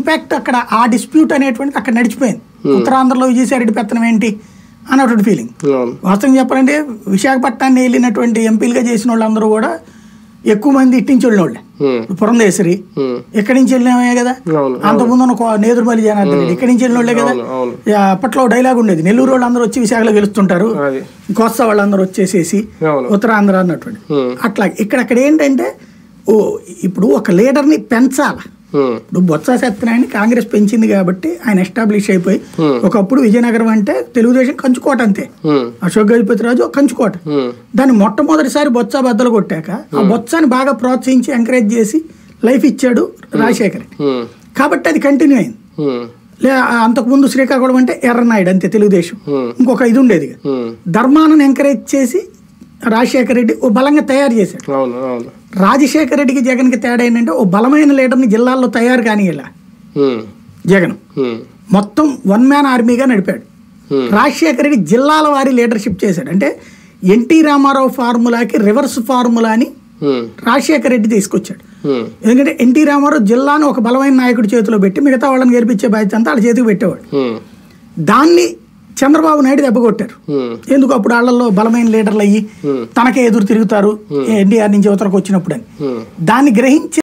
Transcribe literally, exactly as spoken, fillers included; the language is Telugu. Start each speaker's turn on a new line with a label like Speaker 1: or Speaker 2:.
Speaker 1: ఇంపాక్ట్ అక్కడ ఆ డిస్ప్యూట్ అనేటువంటిది అక్కడ నడిచిపోయింది. ఉత్తరాంధ్రలో విజయసాయిరెడ్డి పెత్తనం ఏంటి అన్నటువంటి ఫీలింగ్. వాస్తవం చెప్పాలంటే విశాఖపట్నాన్ని వెళ్ళినటువంటి ఎంపీలుగా చేసిన వాళ్ళందరూ కూడా ఎక్కువ మంది ఇట్టించి వెళ్ళిన వాళ్ళే. పురంధేశ్వరి ఎక్కడి నుంచి వెళ్ళినామే కదా, అంతకుముందు నేదురుమల్లి జనార్దన్ రెడ్డి ఇక్కడి నుంచి వెళ్ళిన వాళ్ళే కదా. అప్పట్లో డైలాగ్ ఉండేది, నెల్లూరు వాళ్ళు అందరూ వచ్చి విశాఖలో గెలుస్తుంటారు, కోస్తా వాళ్ళందరూ వచ్చేసేసి ఉత్తరాంధ్ర అన్నటువంటి. అట్లా ఇక్కడ అక్కడ ఏంటంటే ఓ ఇప్పుడు ఒక లీడర్ని పెంచాల. ఇప్పుడు బొత్స సత్యనారాయణ కాంగ్రెస్ పెంచింది కాబట్టి ఆయన ఎస్టాబ్లిష్ అయిపోయి, ఒకప్పుడు విజయనగరం అంటే తెలుగుదేశం కంచుకోట అంతే, అశోక్ గజపతి రాజు కంచుకోట. దాన్ని మొట్టమొదటిసారి బొత్స బద్దలు కొట్టాక ఆ బొత్సాన్ని బాగా ప్రోత్సహించి ఎంకరేజ్ చేసి లైఫ్ ఇచ్చాడు రాజశేఖర్ రెడ్డి, కాబట్టి అది కంటిన్యూ అయింది. లే అంతకుముందు శ్రీకాకుళం అంటే ఎర్రనాయుడు అంతే తెలుగుదేశం, ఇంకొక ఇది ఉండేది. ధర్మాలను ఎంకరేజ్ చేసి రాజశేఖర రెడ్డి ఓ బలంగా తయారు చేశాడు. రాజశేఖర రెడ్డికి జగన్ కి తేడా ఏంటంటే ఓ బలమైన లీడర్ని జిల్లాల్లో తయారు కానిలా జగన్ మొత్తం వన్ మ్యాన్ ఆర్మీగా నడిపాడు. రాజశేఖర రెడ్డి జిల్లాల వారి లీడర్షిప్ చేశాడు. అంటే ఎన్టీ రామారావు ఫార్ములాకి రివర్స్ ఫార్ములాని రాజశేఖర రెడ్డి తీసుకొచ్చాడు. ఎందుకంటే ఎన్టీ రామారావు జిల్లాను ఒక బలమైన నాయకుడి చేతిలో పెట్టి మిగతా వాళ్ళని గెలిపించే బాధ్యత అంతా వాళ్ళ చేతికి పెట్టేవాడు. దాన్ని చంద్రబాబు నాయుడు దెబ్బకొట్టారు. ఎందుకు అప్పుడు వాళ్ళల్లో బలమైన లీడర్లు అయ్యి తనకే ఎదురు తిరుగుతారు ఎన్టీఆర్ నుంచి యువతరకు వచ్చినప్పుడు అని. దాన్ని గ్రహించి